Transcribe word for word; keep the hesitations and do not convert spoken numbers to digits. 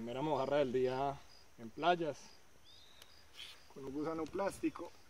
primera mojarra del día en playas con un gusano plástico.